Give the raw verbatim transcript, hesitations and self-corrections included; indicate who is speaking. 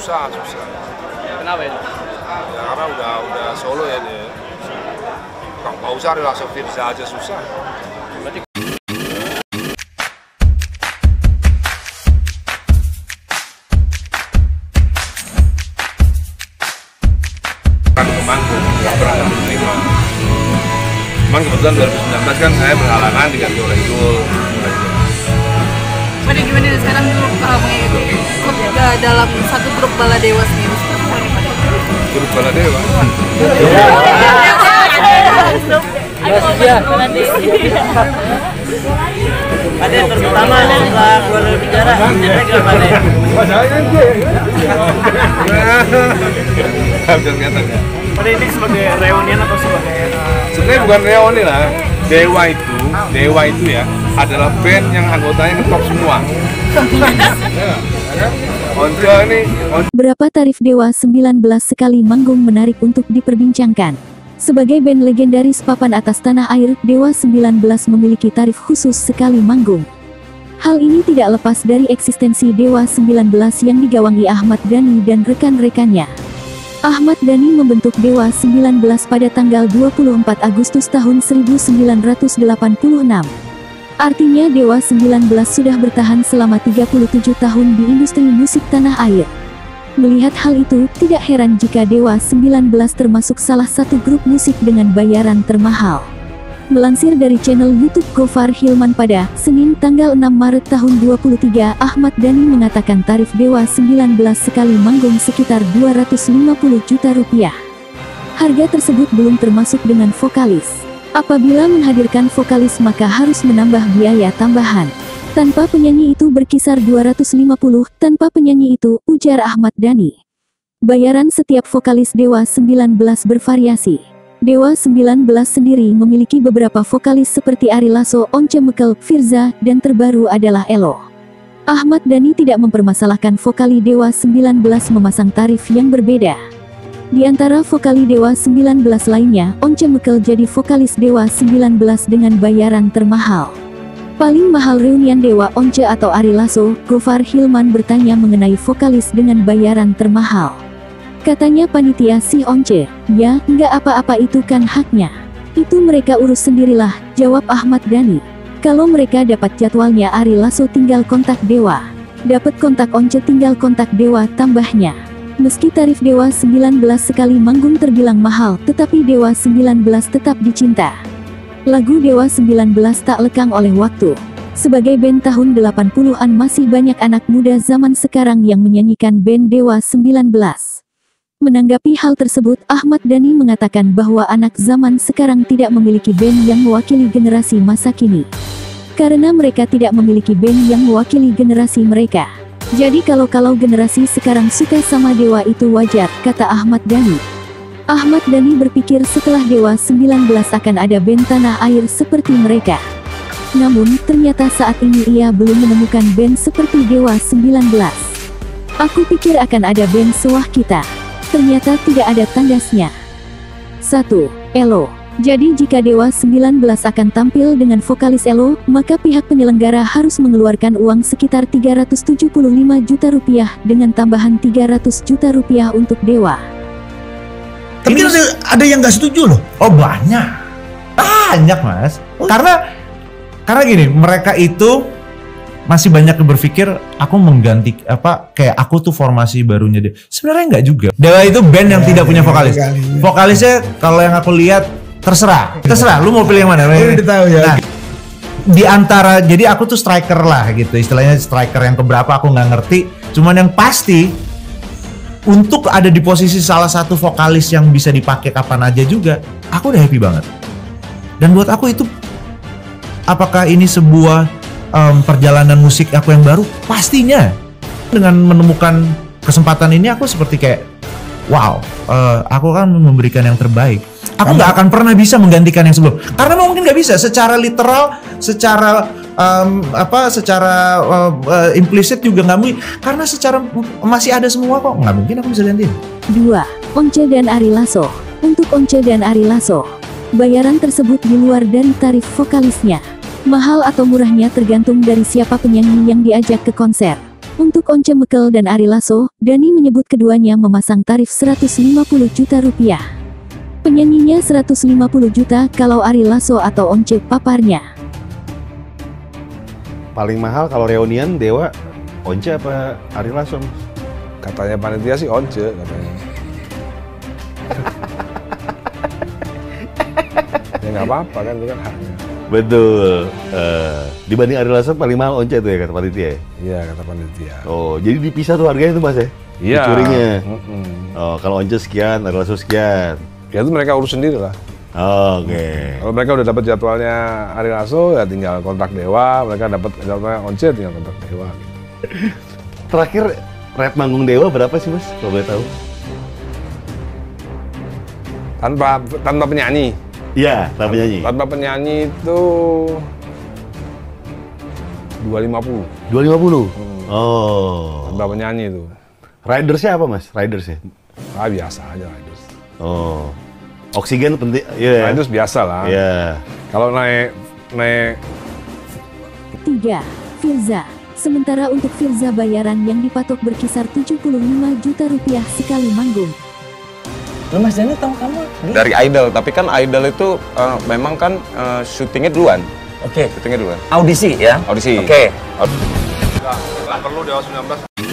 Speaker 1: susah, susah.
Speaker 2: Kenapa itu?
Speaker 1: Ya karena udah udah solo ya dia. Kang Fauzar langsung Firza aja susah.
Speaker 2: Berarti
Speaker 1: kan ke manggung, nggak pernah menerima. Cuman kebetulan dua ribu sembilan belas kan saya berhalangan diganti oleh Yul.
Speaker 3: Pada gimana sekarang dulu kalau mengikuti ikut dalam satu grup Baladewa sendiri seperti apa?
Speaker 1: Grup Baladewa.
Speaker 4: Ada yang terutama setelah keluar dari penjara, nyampe ke mana?
Speaker 1: Hampir kelihatan ya.
Speaker 4: Pada ini sebagai reunian atau sebagai
Speaker 1: Sebenarnya bukan reuni lah. Dewa itu, Dewa itu ya adalah band yang anggotanya ngetop semua. Once ini, Once.
Speaker 5: Berapa tarif Dewa sembilan belas sekali manggung menarik untuk diperbincangkan. Sebagai band legendaris papan atas tanah air, Dewa sembilan belas memiliki tarif khusus sekali manggung. Hal ini tidak lepas dari eksistensi Dewa sembilan belas yang digawangi Ahmad Dhani dan rekan-rekannya. Ahmad Dhani membentuk Dewa sembilan belas pada tanggal dua puluh empat Agustus tahun seribu sembilan ratus delapan puluh enam. Artinya Dewa sembilan belas sudah bertahan selama tiga puluh tujuh tahun di industri musik tanah air. Melihat hal itu, tidak heran jika Dewa sembilan belas termasuk salah satu grup musik dengan bayaran termahal. Melansir dari channel YouTube Gofar Hilman pada Senin tanggal enam Maret tahun dua ribu tiga, Ahmad Dhani mengatakan tarif Dewa sembilan belas sekali manggung sekitar dua ratus lima puluh juta rupiah. Harga tersebut belum termasuk dengan vokalis. Apabila menghadirkan vokalis maka harus menambah biaya tambahan. Tanpa penyanyi itu berkisar dua ratus lima puluh, tanpa penyanyi itu, ujar Ahmad Dhani. Bayaran setiap vokalis Dewa sembilan belas bervariasi. Dewa sembilan belas sendiri memiliki beberapa vokalis seperti Ari Lasso, Once Mekel, Firza, dan terbaru adalah Elo. Ahmad Dhani tidak mempermasalahkan vokali Dewa sembilan belas memasang tarif yang berbeda. Di antara vokali Dewa sembilan belas lainnya, Once Mekel jadi vokalis Dewa sembilan belas dengan bayaran termahal. Paling mahal reunian Dewa Once atau Ari Lasso, Gofar Hilman bertanya mengenai vokalis dengan bayaran termahal. Katanya panitia si Once, ya, nggak apa-apa itu kan haknya. Itu mereka urus sendirilah, jawab Ahmad Dhani. Kalau mereka dapat jadwalnya Ari Lasso tinggal kontak Dewa. Dapat kontak Once tinggal kontak Dewa, tambahnya. Meski tarif Dewa sembilan belas sekali manggung terbilang mahal, tetapi Dewa sembilan belas tetap dicinta. Lagu Dewa sembilan belas tak lekang oleh waktu. Sebagai band tahun delapan puluhan masih banyak anak muda zaman sekarang yang menyanyikan band Dewa sembilan belas. Menanggapi hal tersebut, Ahmad Dhani mengatakan bahwa anak zaman sekarang tidak memiliki band yang mewakili generasi masa kini. Karena mereka tidak memiliki band yang mewakili generasi mereka. Jadi kalau-kalau generasi sekarang suka sama Dewa itu wajar, kata Ahmad Dhani. Ahmad Dhani berpikir setelah Dewa sembilan belas akan ada band tanah air seperti mereka. Namun, ternyata saat ini ia belum menemukan band seperti Dewa sembilan belas. Aku pikir akan ada band sewah kita. Ternyata tidak ada tandasnya. satu. Elo. Jadi jika Dewa sembilan belas akan tampil dengan vokalis Elo, maka pihak penyelenggara harus mengeluarkan uang sekitar tiga ratus tujuh puluh lima juta rupiah dengan tambahan tiga ratus juta rupiah untuk Dewa.
Speaker 6: Tapi ada, ada yang nggak setuju loh. Oh banyak, banyak mas. Karena karena gini, mereka itu masih banyak yang berpikir aku mengganti apa kayak aku tuh formasi barunya dia. Sebenarnya nggak juga. Dewa itu band yang ya, tidak punya vokalis. Ya, Vokalisnya kalau yang aku lihat terserah, terserah. Lu mau pilih yang mana? Lu udah tahu ya. Nah, di antara jadi aku tuh striker lah gitu, istilahnya striker yang keberapa aku nggak ngerti. Cuman yang pasti untuk ada di posisi salah satu vokalis yang bisa dipakai kapan aja juga, aku udah happy banget. Dan buat aku itu, apakah ini sebuah Um, perjalanan musik aku yang baru? Pastinya. Dengan menemukan kesempatan ini aku seperti kayak wow, uh, aku kan memberikan yang terbaik. Aku nggak akan pernah bisa menggantikan yang sebelum, karena mungkin nggak bisa secara literal, secara um, apa, secara uh, uh, implisit juga nggak mungkin, karena secara masih ada semua kok, nggak mungkin aku bisa gantiin.
Speaker 5: Dua. Once dan Ari Lasso. Untuk Once dan Ari Lasso, bayaran tersebut di luar dari tarif vokalisnya. Mahal atau murahnya tergantung dari siapa penyanyi yang diajak ke konser. Untuk Once Mekel dan Ari Lasso, Dhani menyebut keduanya memasang tarif seratus lima puluh juta rupiah. Penyanyinya seratus lima puluh juta, kalau Ari Lasso atau Once paparnya.
Speaker 7: Paling mahal kalau reunian Dewa, Once apa Ari Lasso?
Speaker 1: Katanya panitia sih Once katanya. Ya nggak apa-apa kan, itu kan haknya.
Speaker 7: Betul. Uh, dibanding Ari Lasso paling mahal Once itu ya kata panitia ya?
Speaker 1: Iya kata panitia.
Speaker 7: Oh, jadi dipisah tuh harganya tuh Mas ya?
Speaker 1: Iya.
Speaker 7: Dicurinya.
Speaker 1: Mm-mm.
Speaker 7: Oh, kalau Once sekian, Ari Lasso sekian.
Speaker 1: Ya itu mereka urus sendiri lah.
Speaker 7: Oh, oke. Okay.
Speaker 1: Kalau mereka udah dapat jadwalnya Ari Lasso, ya tinggal kontak Dewa. Mereka dapat jadwalnya Once, tinggal kontak Dewa. Gitu.
Speaker 7: Terakhir rate manggung Dewa berapa sih Mas? Kalau boleh tahu?
Speaker 1: Tanpa tanpa penyanyi.
Speaker 7: Iya, tanpa penyanyi.
Speaker 1: Tanpa penyanyi itu dua ratus lima puluh.
Speaker 7: dua ratus lima puluh?
Speaker 1: Hmm.
Speaker 7: Oh.
Speaker 1: Tanpa penyanyi itu.
Speaker 7: Ridersnya apa Mas? Ridersnya?
Speaker 1: Ah biasa aja Riders.
Speaker 7: Oh. Oksigen penting. Iya. Yeah.
Speaker 1: Riders biasa lah.
Speaker 7: Iya. Yeah.
Speaker 1: Kalau naik naik
Speaker 5: tiga. Firza. Sementara untuk Firza bayaran yang dipatok berkisar tujuh puluh lima juta rupiah sekali manggung.
Speaker 4: Lu Mas Dhani tahu kamu?
Speaker 2: Dari Idol, tapi kan Idol itu uh, memang kan uh, syutingnya duluan.
Speaker 4: Oke.
Speaker 2: Syutingnya duluan.
Speaker 4: Audisi ya?
Speaker 2: Audisi.
Speaker 4: Oke.
Speaker 2: Audisi.
Speaker 1: nggak perlu Dewa sembilan belas.